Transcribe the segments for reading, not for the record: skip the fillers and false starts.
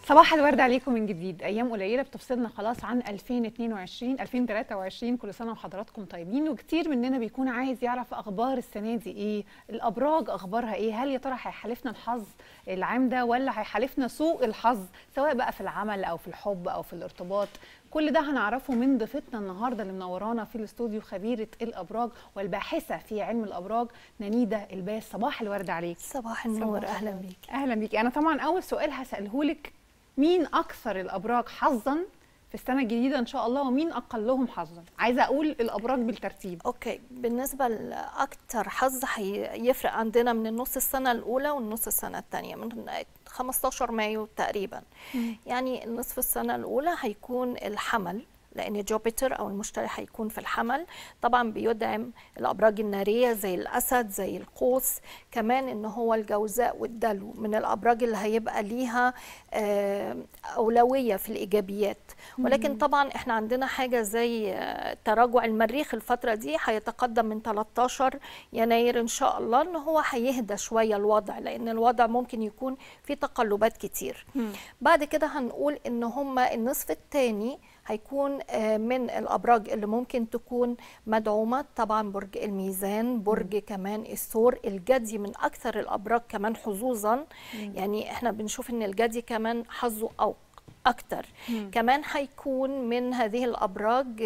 صباح الورد عليكم من جديد. ايام قليله بتفصلنا خلاص عن 2022 2023. كل سنه وحضراتكم طيبين. وكتير مننا بيكون عايز يعرف اخبار السنه دي ايه، الابراج اخبارها ايه، هل يا ترى هيحالفنا الحظ العام ده ولا هيحالفنا سوء الحظ، سواء بقى في العمل او في الحب او في الارتباط. كل ده هنعرفه من ضيفتنا النهارده اللي منورانا في الاستوديو، خبيره الابراج والباحثه في علم الابراج نانيدا الباس. صباح الورد عليك. صباح النور. اهلا بيك. اهلا بيك. انا طبعا اول سؤال هساله لك، مين اكثر الابراج حظا في السنه الجديده ان شاء الله ومين اقلهم حظا؟ عايزه اقول الابراج بالترتيب. اوكي، بالنسبه لاكثر حظ هيفرق عندنا من النص السنه الاولى والنص السنه الثانيه، من 15 مايو تقريبا. يعني نصف السنه الاولى هيكون الحمل، لأن جوبيتر أو المشتري هيكون في الحمل. طبعا بيدعم الأبراج النارية زي الأسد زي القوس، كمان إن هو الجوزاء والدلو من الأبراج اللي هيبقى ليها أولوية في الإيجابيات. ولكن طبعا إحنا عندنا حاجة زي تراجع المريخ الفترة دي، هيتقدم من 13 يناير إن شاء الله، إن هو هيهدى شوية الوضع، لأن الوضع ممكن يكون في تقلبات كتير. بعد كده هنقول إن هما النصف الثاني هيكون من الأبراج اللي ممكن تكون مدعومة، طبعا برج الميزان، برج كمان الثور، الجدي من أكثر الأبراج كمان حظوظا. يعني احنا بنشوف إن الجدي كمان حظه أو أكتر. كمان هيكون من هذه الأبراج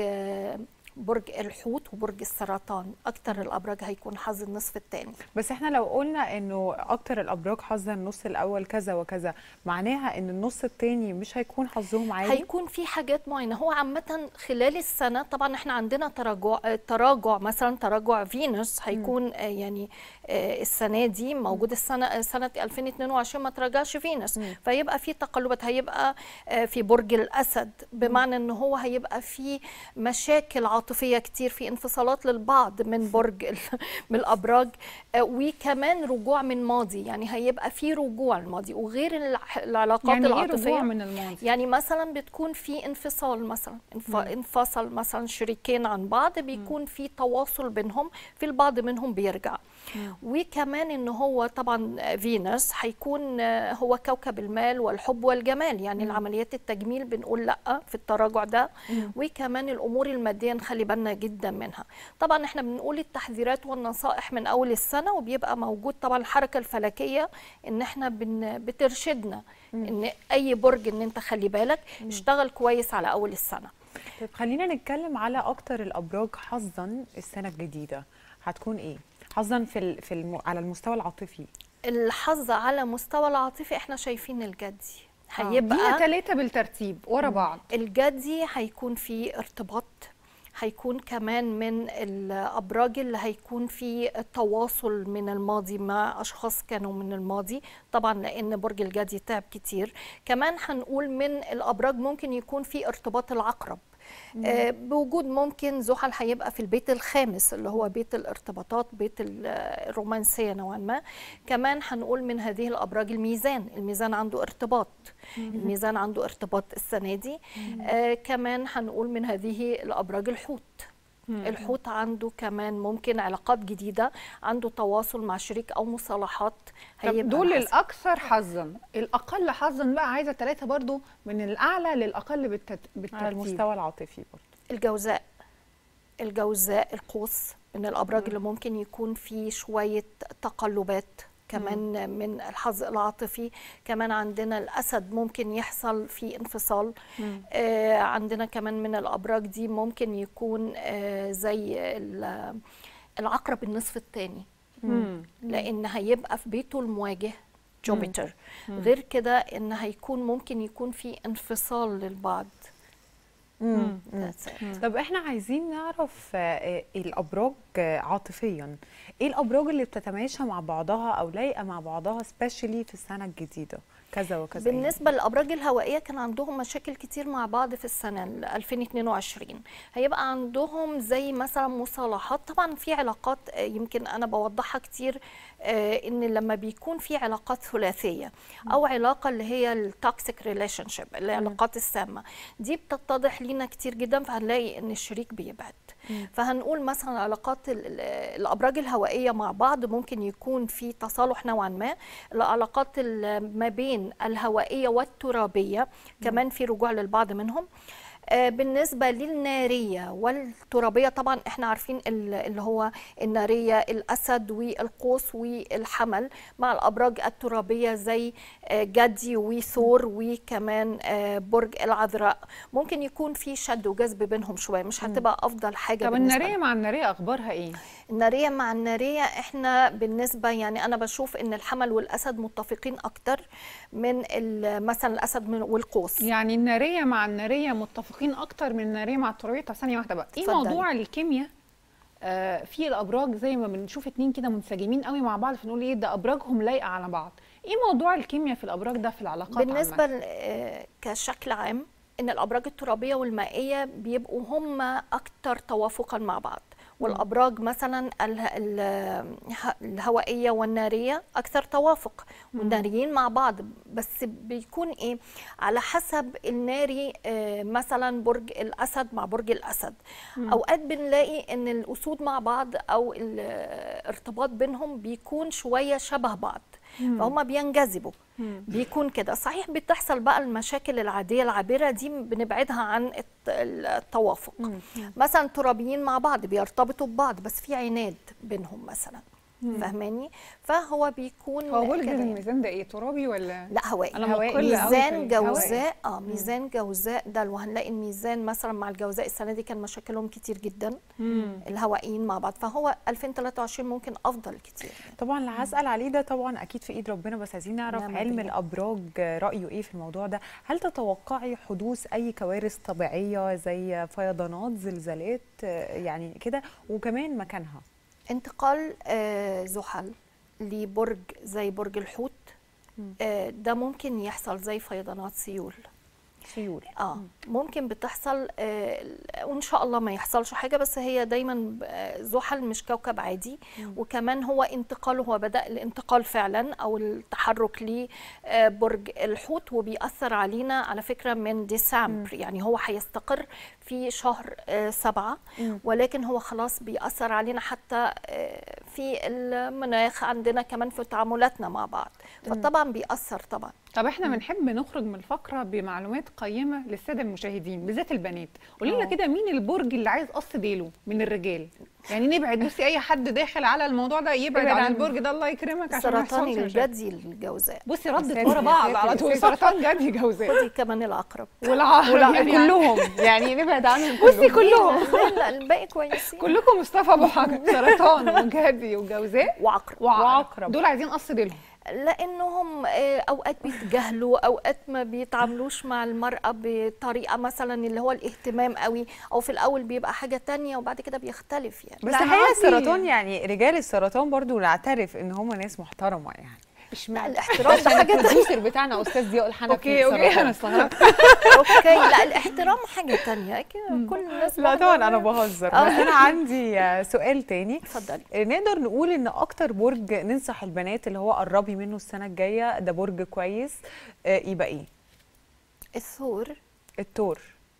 برج الحوت وبرج السرطان، اكتر الابراج هيكون حظ النصف الثاني. بس احنا لو قلنا انه اكتر الابراج حظا النص الاول كذا وكذا، معناها ان النص الثاني مش هيكون حظهم عالي؟ هيكون في حاجات معينه. هو عامه خلال السنه طبعا احنا عندنا تراجع مثلا تراجع فينوس هيكون يعني السنه دي موجود. سنه 2022 ما تراجعش فينوس، فيبقى في تقلبات. هيبقى في برج الاسد، بمعنى ان هو هيبقى في مشاكل عاطفيه كتير، في انفصالات للبعض من برج من الابراج، وكمان رجوع من ماضي. يعني هيبقى في رجوع الماضي، وغير العلاقات يعني العاطفيه. إيه رجوع من الماضي؟ يعني مثلا بتكون في انفصال، مثلا انفصل مثلا شريكين عن بعض، بيكون في تواصل بينهم، في البعض منهم بيرجع. وكمان ان هو طبعا فينوس هيكون هو كوكب المال والحب والجمال، يعني العمليات التجميل بنقول لا في التراجع ده. وكمان الامور الماديه نخلي بالنا جدا منها. طبعا احنا بنقول التحذيرات والنصائح من اول السنه، وبيبقى موجود طبعا الحركه الفلكيه ان احنا بترشدنا ان اي برج ان انت خلي بالك اشتغل كويس على اول السنه. طيب خلينا نتكلم على اكتر الابراج حظا السنه الجديده، هتكون ايه حظا على المستوى العاطفي؟ الحظ على مستوى العاطفي احنا شايفين الجدي هيبقى دي 3 بالترتيب ورا بعض. الجدي هيكون في ارتباط، هيكون كمان من الأبراج اللي هيكون في تواصل من الماضي مع أشخاص كانوا من الماضي، طبعا لأن برج الجدي تعب كتير. كمان هنقول من الأبراج ممكن يكون في ارتباط العقرب، بوجود ممكن زحل هيبقى في البيت الخامس اللي هو بيت الارتباطات، بيت الرومانسية نوعا ما. كمان هنقول من هذه الأبراج الميزان عنده ارتباط، الميزان عنده ارتباط السنة دي. كمان هنقول من هذه الأبراج الحوت عنده كمان ممكن علاقات جديدة، عنده تواصل مع شريك أو مصالحات. طب دول الأكثر حظا. الأقل حظا بقى عايزة 3 برضو من الأعلى للأقل بالترتيب. على المستوى العاطفي برضو الجوزاء القوس من الأبراج اللي ممكن يكون في شوية تقلبات كمان من الحظ العاطفي. كمان عندنا الأسد ممكن يحصل في انفصال. عندنا كمان من الأبراج دي ممكن يكون زي العقرب النصف الثاني، لأن هيبقى في بيته المواجه جوبيتر. غير كده إن هيكون ممكن يكون في انفصال للبعض. طب احنا عايزين نعرف الابراج عاطفيا، ايه الابراج اللي بتتماشى مع بعضها او لايقه مع بعضها سبيشالي في السنه الجديده كذا وكذا؟ بالنسبه للابراج الهوائيه كان عندهم مشاكل كتير مع بعض في السنه 2022. هيبقى عندهم زي مثلا مصالحات. طبعا في علاقات يمكن انا بوضحها كتير، ان لما بيكون في علاقات ثلاثيه او علاقه اللي هي التوكسيك ريليشن شيب، العلاقات السامه دي، بتتضح لينا كتير جدا، فهنلاقي ان الشريك بيبعد. فهنقول مثلا علاقات الابراج الهوائيه مع بعض ممكن يكون في تصالح نوعا ما. العلاقات ما بين الهوائيه والترابيه كمان في رجوع للبعض منهم. بالنسبة للنارية والترابية طبعا احنا عارفين اللي هو النارية الأسد والقوس والحمل، مع الأبراج الترابية زي جدي وثور وكمان برج العذراء ممكن يكون في شد وجذب بينهم شوية، مش هتبقى أفضل حاجة. طب النارية مع النارية أخبارها إيه؟ النارية مع النارية احنا بالنسبة يعني أنا بشوف إن الحمل والأسد متفقين أكتر من مثلا الأسد والقوس. يعني النارية مع النارية متفقين اكتر من الناريه مع الترابيه. طب ثانيه واحده بقى، ايه موضوع الكيمياء في الابراج؟ زي ما بنشوف اتنين كده منسجمين قوي مع بعض فنقول ايه ده ابراجهم لايقه على بعض. ايه موضوع الكيمياء في الابراج ده في العلاقات بالنسبه كشكل عام ان الابراج الترابيه والمائيه بيبقوا هم اكتر توافقا مع بعض، والابراج مثلا الهوائيه والناريه اكثر توافق، والناريين مع بعض بس بيكون ايه على حسب الناري. مثلا برج الاسد مع برج الاسد اوقات بنلاقي ان الاسود مع بعض او الارتباط بينهم بيكون شويه شبه بعض فهم بينجذبوا. بيكون كده صحيح. بتحصل بقى المشاكل العاديه العابره دي بنبعدها عن التوافق. مثلا ترابيين مع بعض بيرتبطوا ببعض بس في عناد بينهم مثلا، فاهماني؟ فهو بيكون هو برج الميزان ده ايه، ترابي ولا لا هوائي؟ ميزان جوزاء. ميزان جوزاء ده وهنلاقي الميزان مثلا مع الجوزاء السنه دي كان مشاكلهم كتير جدا. الهوائيين مع بعض، فهو 2023 ممكن افضل كتير. طبعا اللي هسال عليه ده طبعا اكيد في ايد ربنا، بس عايزين نعرف علم الابراج رايه ايه في الموضوع ده. هل تتوقعي حدوث اي كوارث طبيعيه زي فيضانات، زلزالات يعني كده، وكمان مكانها؟ انتقال زحل لبرج زي برج الحوت ده ممكن يحصل زي فيضانات سيول. ممكن بتحصل وان شاء الله ما يحصلش حاجه، بس هي دايما زحل مش كوكب عادي. وكمان هو انتقاله، هو بدا الانتقال فعلا او التحرك لبرج الحوت، وبيأثر علينا على فكره من ديسمبر. يعني هو هيستقر في شهر 7 ولكن هو خلاص بيأثر علينا حتى في المناخ عندنا كمان في تعاملاتنا مع بعض، فطبعا بيأثر طبعا. طب احنا بنحب نخرج من الفقره بمعلومات قيمه للساده المشاهدين بالذات البنات. قولي لنا كده مين البرج اللي عايز قص ديله من الرجال؟ يعني نبعد، بصي اي حد داخل على الموضوع ده يبعد عن البرج ده، الله يكرمك. عشان سرطان الجدي الجوزاء. بصي ردت ورا بعض على طول، سرطان جدي جوزاء. خدي كمان العقرب يعني كلهم يعني نبعد عنهم بصي كلهم. لا الباقي كويسين كلكم مصطفى ابو حجر. سرطان وجدي وجوزاء وعقرب دول عايزين قص ديلهم لانهم اوقات بيتجاهلوا، اوقات ما بيتعاملوش مع المراه بطريقه مثلا اللي هو الاهتمام قوي، او في الاول بيبقى حاجه تانية وبعد كده بيختلف يعني. بس هي السرطان يعني رجال السرطان برضو نعترف ان هم ناس محترمه يعني. اشمعنى الاحترام ده حاجه البروديوسر بتاعنا استاذ ضياء الحنفي. اوكي انا استغربت. اوكي لا الاحترام حاجه ثانيه كل الناس. لا طبعا انا بهزر. بس انا عندي سؤال تاني. اتفضلي. نقدر نقول ان اكتر برج ننصح البنات اللي هو قربي منه السنه الجايه ده برج كويس يبقى ايه؟ الثور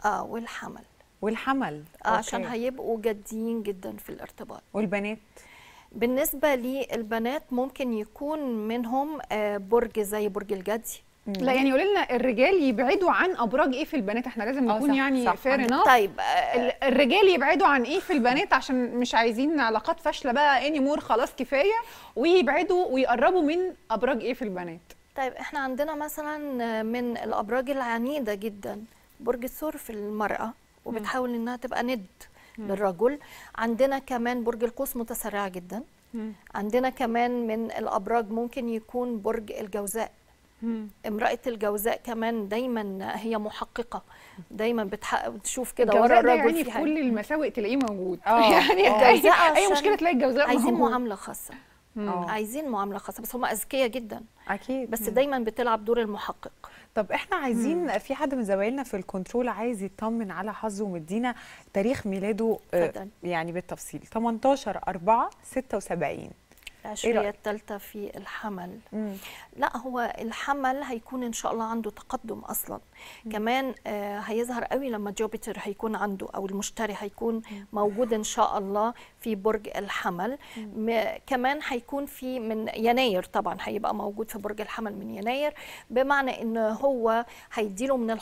والحمل عشان هيبقوا جادين جدا في الارتباط. والبنات بالنسبه للبنات ممكن يكون منهم برج زي برج الجدي. لا يعني قولي لنا الرجال يبعدوا عن ابراج ايه في البنات؟ احنا لازم نكون يعني فير انف. طيب الرجال يبعدوا عن ايه في البنات عشان مش عايزين علاقات فاشله بقى اني مور، خلاص كفايه، ويبعدوا ويقربوا من ابراج ايه في البنات؟ طيب احنا عندنا مثلا من الابراج العنيده جدا برج الثور في المراه وبتحاول انها تبقى ند للرجل. عندنا كمان برج القوس متسرعه جدا. عندنا كمان من الابراج ممكن يكون برج الجوزاء. امرأة الجوزاء كمان دايما هي محققة، دايما بتشوف كده ورا الرجل يعني في كل المساوئ تلاقيه موجود. يعني اي مشكلة تلاقي الجوزاء عايزين معاملة خاصة. عايزين معاملة خاصة، بس هم أذكياء جدا أكيد، بس دايما بتلعب دور المحقق. طب احنا عايزين في حد من زمايلنا في الكنترول عايز يطمن على حظه ومدينا تاريخ ميلاده يعني بالتفصيل. 18/4/76 العشرية الثالثة في الحمل. لا، هو الحمل هيكون ان شاء الله عنده تقدم اصلا. كمان هيظهر قوي لما جوبيتر هيكون عنده، او المشتري هيكون موجود ان شاء الله في برج الحمل. كمان هيكون في من يناير، طبعا هيبقى موجود في برج الحمل من يناير، بمعنى ان هو هيديله من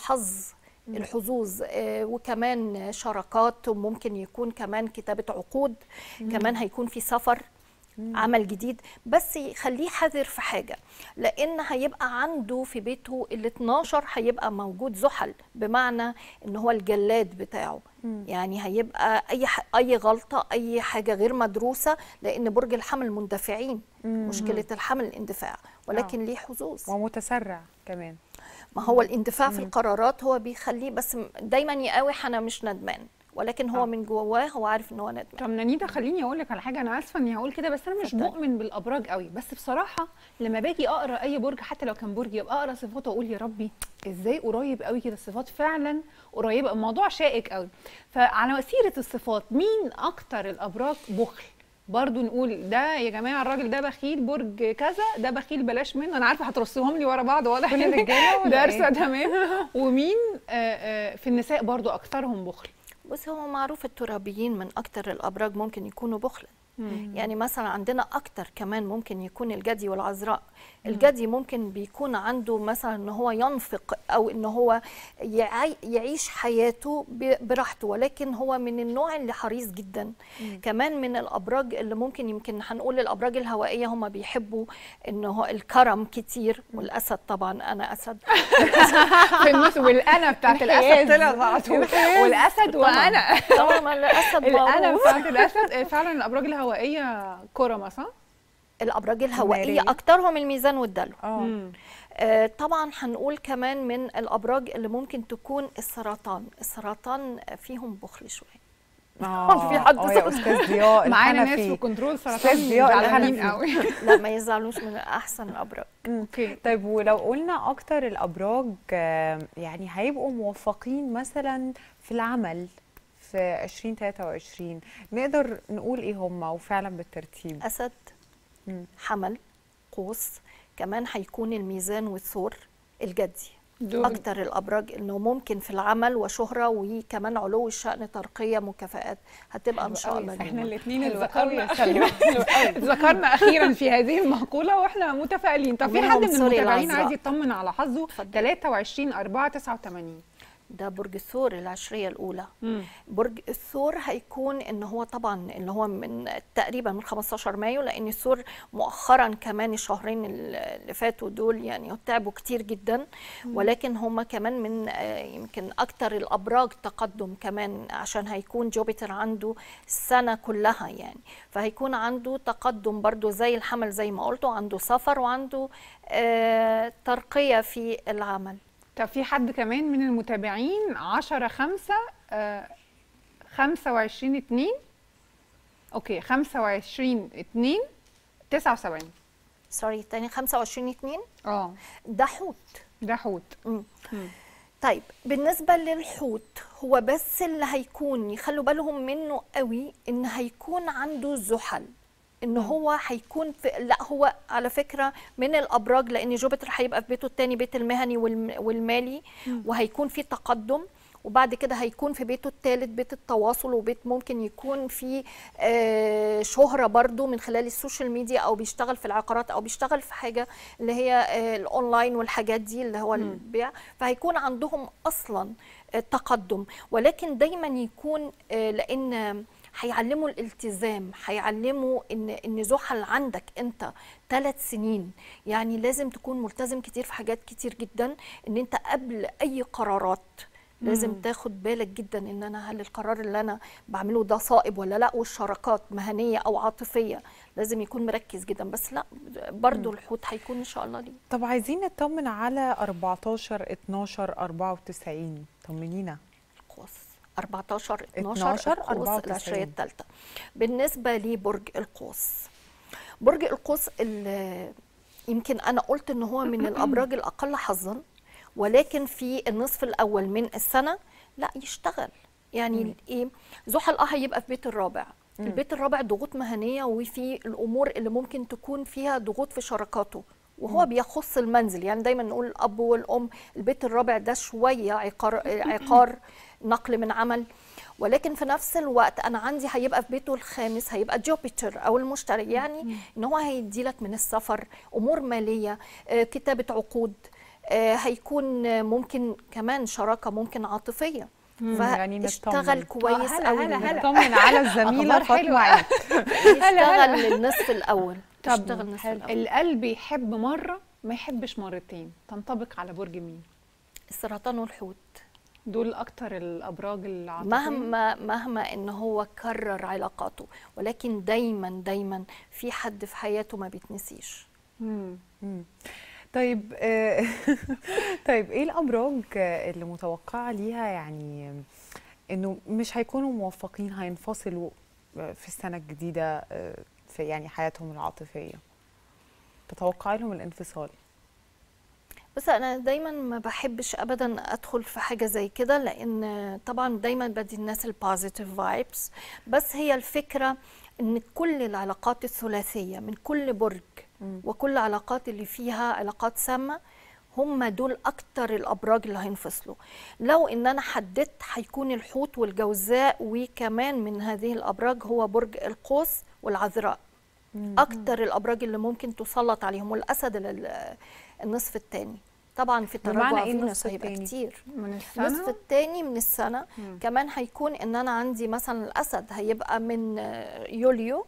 الحظوظ وكمان شراكات، وممكن يكون كمان كتابة عقود. كمان هيكون في سفر، عمل جديد، بس يخليه حذر في حاجة، لأن هيبقى عنده في بيته ال12 هيبقى موجود زحل، بمعنى إن هو الجلاد بتاعه. يعني هيبقى أي غلطة، أي حاجة غير مدروسة، لأن برج الحمل مندفعين. مشكلة الحمل الاندفاع، ولكن ليه حظوظ ومتسرع كمان. ما هو الاندفاع في القرارات هو بيخليه بس دايما يقاوح أنا مش ندمان، ولكن هو من جواه هو عارف ان هو ندمان. طب نانيتا، خليني اقول لك على حاجه، انا اسفه اني هقول كده، بس انا مش مؤمن بالابراج قوي، بس بصراحه لما باجي اقرا اي برج، حتى لو كان برج، يبقى اقرا صفاته واقول يا ربي ازاي قريب قوي كده، الصفات فعلا قريبه، الموضوع شائك قوي. فعلى سيره الصفات، مين اكتر الابراج بخل؟ برضو نقول ده يا جماعه الراجل ده بخيل، برج كذا ده بخيل بلاش منه. انا عارفه هترصيهم لي ورا بعض، واضح كل الرجاله دارسه تمام. ومين في النساء برضو اكثرهم بخل؟ بص، هو معروف الترابيين من اكتر الابراج ممكن يكونوا بخلا. يعني مثلا عندنا اكتر كمان ممكن يكون الجدي والعذراء. الجدي ممكن بيكون عنده مثلا ان هو ينفق، او ان هو يعيش حياته براحته، ولكن هو من النوع اللي حريص جدا. كمان من الابراج اللي يمكن هنقول الابراج الهوائيه، هم بيحبوا ان هو الكرم كتير، والاسد طبعا، انا اسد في النص، والانا بتاعت الاسد طلع على طول، والاسد وانا طبعا الاسد الانا بتاعت الاسد. فعلا الابراج الهوائيه كرمه، صح؟ الابراج الهوائيه اكترهم الميزان والدلو. طبعا هنقول كمان من الابراج اللي ممكن تكون السرطان فيهم بخل شويه. في حد يا استاذ ضياء معانا ناس في كنترول سرطان زعلانين قوي. لا، ما يزعلوش، من احسن الابراج. اوكي. طيب، ولو قلنا اكتر الابراج يعني هيبقوا موفقين مثلا في العمل في 2023، نقدر نقول ايه هم وفعلا بالترتيب؟ اسد، حمل، قوس، كمان هيكون الميزان والثور، الجدي. اكتر الابراج انه ممكن في العمل وشهره، وكمان علو الشأن، ترقيه، مكافآت، هتبقى ان شاء الله. احنا الاثنين ذكرنا اخيرا في هذه المقوله واحنا متفائلين. طب في حد من المتابعين عايز يطمن على حظه 23/4/89؟ ده برج الثور، العشرية الأولى. برج الثور هيكون إن هو طبعا اللي هو من تقريبا من 15 مايو، لأن الثور مؤخرا كمان الشهرين اللي فاتوا دول يعني تعبوا كتير جدا، ولكن هم كمان من يمكن أكتر الأبراج تقدم كمان، عشان هيكون جوبيتر عنده السنة كلها يعني، فهيكون عنده تقدم برضو زي الحمل زي ما قلتوا، عنده سفر وعنده ترقية في العمل. طب في حد كمان من المتابعين 10/5/25/2 اوكي 25/2/79 سوري تاني 25/2 ده حوت. ده حوت. طيب بالنسبة للحوت، هو بس اللي هيكون يخلوا بالهم منه قوي ان هيكون عنده زحل، ان هو هيكون لا هو على فكره من الابراج، لان جوبيتر هيبقى في بيته الثاني، بيت المهني والمالي، وهيكون في تقدم، وبعد كده هيكون في بيته الثالث، بيت التواصل، وبيت ممكن يكون في شهره برضو من خلال السوشيال ميديا، او بيشتغل في العقارات، او بيشتغل في حاجه اللي هي الاونلاين والحاجات دي اللي هو البيع، فهيكون عندهم اصلا تقدم، ولكن دايما يكون لان هيعلموا الالتزام، هيعلموا ان زحل عندك انت 3 سنين، يعني لازم تكون ملتزم كتير في حاجات كتير جدا، ان انت قبل اي قرارات لازم تاخد بالك جدا ان انا هل القرار اللي انا بعمله ده صائب ولا لا، والشراكات مهنيه او عاطفيه لازم يكون مركز جدا. بس لا برضو الحوت هيكون ان شاء الله ليه. طب عايزين نطمن على 14/12/94، طمنينا. قوس 14/12 العشرية الثالثة. بالنسبة لبرج القوس، برج القوس يمكن أنا قلت إن هو من الأبراج الأقل حظاً، ولكن في النصف الأول من السنة لا يشتغل، يعني إيه، زحل هيبقى في بيت الرابع، البيت الرابع ضغوط مهنيه، وفي الامور اللي ممكن تكون فيها ضغوط في شراكاته، وهو بيخص المنزل. يعني دايما نقول الاب والام البيت الرابع ده شويه عقار نقل من عمل، ولكن في نفس الوقت انا عندي هيبقى في بيته الخامس هيبقى جوبيتر او المشتري، يعني ان هو هيدي لك من السفر، امور ماليه، كتابه عقود، هيكون ممكن كمان شراكه ممكن عاطفيه، يعني فاشتغل كويس قوي. نطمن على الزميله فاطمه عيد. يشتغل النصف الاول. طب القلب يحب مره ما يحبش مرتين، تنطبق على برج مين؟ السرطان والحوت، دول اكتر الابراج العاطفيه. مهما ان هو كرر علاقاته، ولكن دايما في حد في حياته ما بيتنسيش. طيب طيب ايه الابراج اللي متوقعه ليها يعني انه مش هيكونوا موفقين، هينفصلوا في السنه الجديده في يعني حياتهم العاطفيه؟ تتوقعي لهم الانفصال؟ بس انا دايما ما بحبش ابدا ادخل في حاجه زي كده، لان طبعا دايما بدي الناس البوزيتيف فايبس، بس هي الفكره ان كل العلاقات الثلاثيه من كل برج وكل العلاقات اللي فيها علاقات سامه هم دول اكتر الابراج اللي هينفصلوا. لو ان انا حددت هيكون الحوت والجوزاء، وكمان من هذه الابراج هو برج القوس والعذراء، اكتر الابراج اللي ممكن تسلط عليهم، والاسد النصف الثاني. طبعا في تراجع فينوس هيبقى كتير من السنه، النصف الثاني من السنه. كمان هيكون ان انا عندي مثلا الاسد هيبقى من يوليو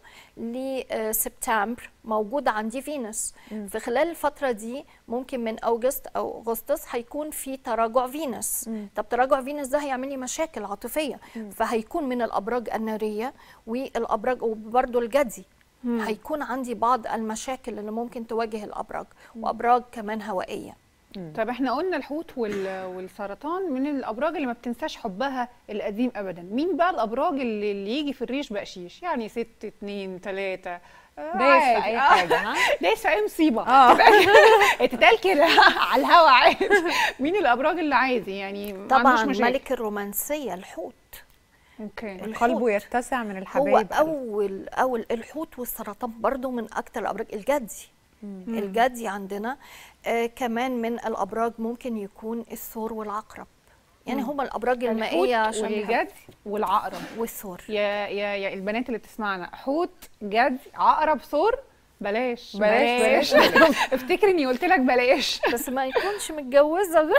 لسبتمبر موجود عندي فينوس. في خلال الفتره دي ممكن من اوغست او اغسطس هيكون في تراجع فينوس. طب تراجع فينوس ده هيعمل لي مشاكل عاطفيه، فهيكون من الابراج الناريه والابراج وبرده الجدي. هيكون عندي بعض المشاكل اللي ممكن تواجه الابراج، وابراج كمان هوائيه. طب احنا قلنا الحوت والسرطان من الابراج اللي ما بتنساش حبها القديم ابدا. مين بقى الابراج اللي يجي في الريش بقشيش، يعني 6 2 3 دايس في اي حاجه؟ ها دايس في اي مصيبه تتقال كده على الهوا عادي. مين الابراج اللي عايز يعني طبعا ملك الرومانسيه الحوت. اوكي. قلبه يتسع من الحبايب. هو اول الحوت والسرطان برضو من اكتر الابراج. الجدي عندنا كمان من الابراج ممكن يكون الثور والعقرب، يعني هما الابراج المائيه عشان الجدي والعقرب والثور. يا البنات اللي بتسمعنا، حوت جدي عقرب ثور، بلاش افتكري اني قلت لك بلاش، بس ما يكونش متجوزه.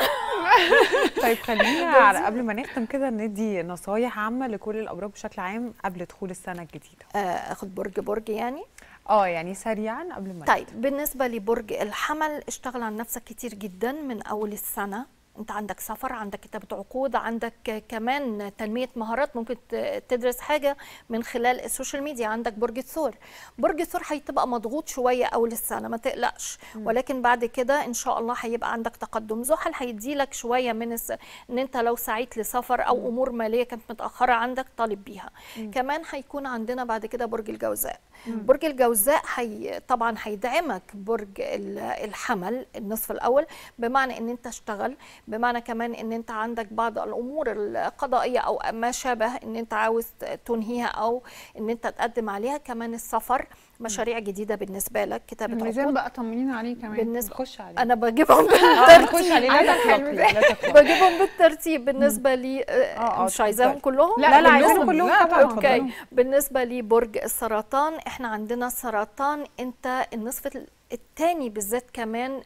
طيب خلينا قبل ما نختم كده ندي نصايح عامه لكل الابراج بشكل عام قبل دخول السنه الجديده. اخد برج يعني يعني سريعا قبل ما طيب بالنسبه لبرج الحمل، اشتغل على نفسك كتير جدا من اول السنه. انت عندك سفر، عندك كتابه عقود، عندك كمان تنميه مهارات، ممكن تدرس حاجه من خلال السوشيال ميديا. عندك برج الثور. برج الثور هيبقى مضغوط شويه اول السنه، ما تقلقش، ولكن بعد كده ان شاء الله هيبقى عندك تقدم. زحل هيدي لك شويه من ان انت لو سعيت لسفر او امور ماليه كانت متاخره عندك طالب بيها. كمان هيكون عندنا بعد كده برج الجوزاء. برج الجوزاء طبعا هيدعمك برج الحمل النصف الاول، بمعنى ان انت اشتغل، بمعنى كمان ان انت عندك بعض الامور القضائيه او ما شابه ان انت عاوز تنهيها او ان انت تقدم عليها. كمان السفر، مشاريع جديده بالنسبه لك، كتابه عقود. الميزان بقى طمنينا عليه كمان. بالنسبه خش عليه. انا بجيبهم بالترتيب. خش عليه، لا تقلقي. بجيبهم بالترتيب بالنسبه لي. مش عايزاهم كلهم؟ لا عايزاهم كلهم طبعا. اوكي. بالنسبه لي برج السرطان، احنا عندنا السرطان انت النصف الثاني بالذات كمان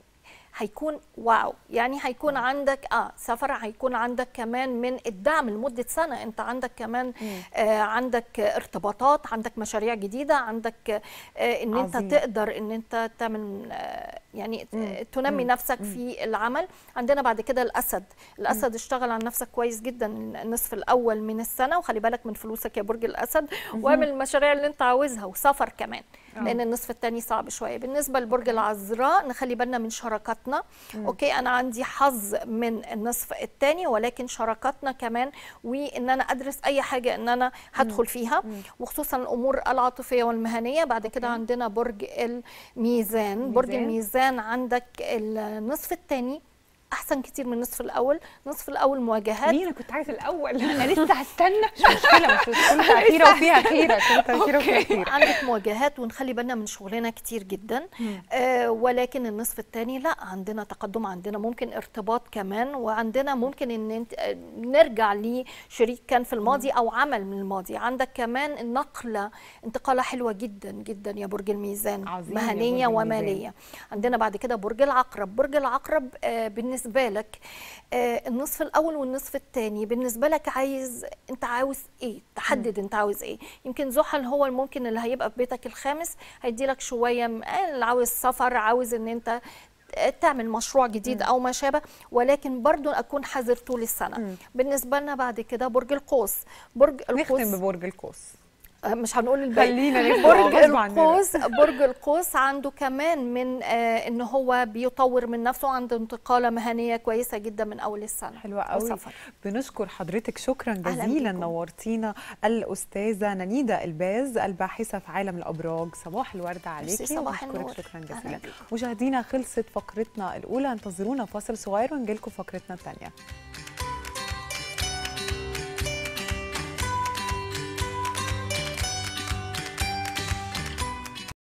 هيكون واو، يعني هيكون عندك سفر، هيكون عندك كمان من الدعم لمده سنه. انت عندك كمان عندك ارتباطات، عندك مشاريع جديده، عندك ان انت تقدر ان انت تعمل يعني تنمي نفسك في العمل. عندنا بعد كده الاسد اشتغل على نفسك كويس جدا النصف الاول من السنه، وخلي بالك من فلوسك يا برج الاسد، واعمل المشاريع اللي انت عاوزها، وسفر كمان لان النصف الثاني صعب شويه. بالنسبه لبرج العذراء، نخلي بالنا من شراكاتنا. اوكي، انا عندي حظ من النصف الثاني، ولكن شراكاتنا كمان، وان انا ادرس اي حاجه ان انا هدخل فيها، وخصوصا الامور العاطفيه والمهنيه. بعد كده عندنا برج الميزان. برج الميزان عندك النصف الثاني احسن كتير من النصف الاول. النصف الاول مواجهات. انا كنت عايز الاول، انا لسه هستنى. مش مشكله، مش كل تاخيره وفيها خيره، كل تاخيره وفيها خيره. عندك مواجهات ونخلي بالنا من شغلنا كتير جدا. ولكن النصف الثاني لا، عندنا تقدم، عندنا ممكن ارتباط كمان، وعندنا ممكن ان نرجع لشريك كان في الماضي او عمل من الماضي. عندك كمان النقله، انتقاله حلوه جدا جدا يا برج الميزان، مهنيه وماليه. عندنا بعد كده برج العقرب. برج العقرب بالنسبه لك النصف الاول والنصف الثاني بالنسبه لك انت عاوز ايه، تحدد انت عاوز ايه. يمكن زحل هو ممكن اللي هيبقى في بيتك الخامس، هيدي لك شويه اللي عاوز سفر، عاوز ان انت تعمل مشروع جديد او ما شابه، ولكن برضو اكون حذر طول السنه. بالنسبه لنا بعد كده برج القوس. برج القوس نختم ببرج القوس، مش هنقول الباقي. خلينا برج القوس. برج القوس عنده كمان من ان هو بيطور من نفسه، عنده انتقاله مهنيه كويسه جدا من اول السنه. حلوه قوي. بنشكر حضرتك، شكرا جزيلا، نورتينا الاستاذه ننيده الباز، الباحثه في عالم الابراج. صباح الورد عليكي. صباح النور. شكرا جزيلا. مشاهدينا خلصت فقرتنا الاولى، انتظرونا فاصل صغير ونجيلكم فقرتنا الثانيه.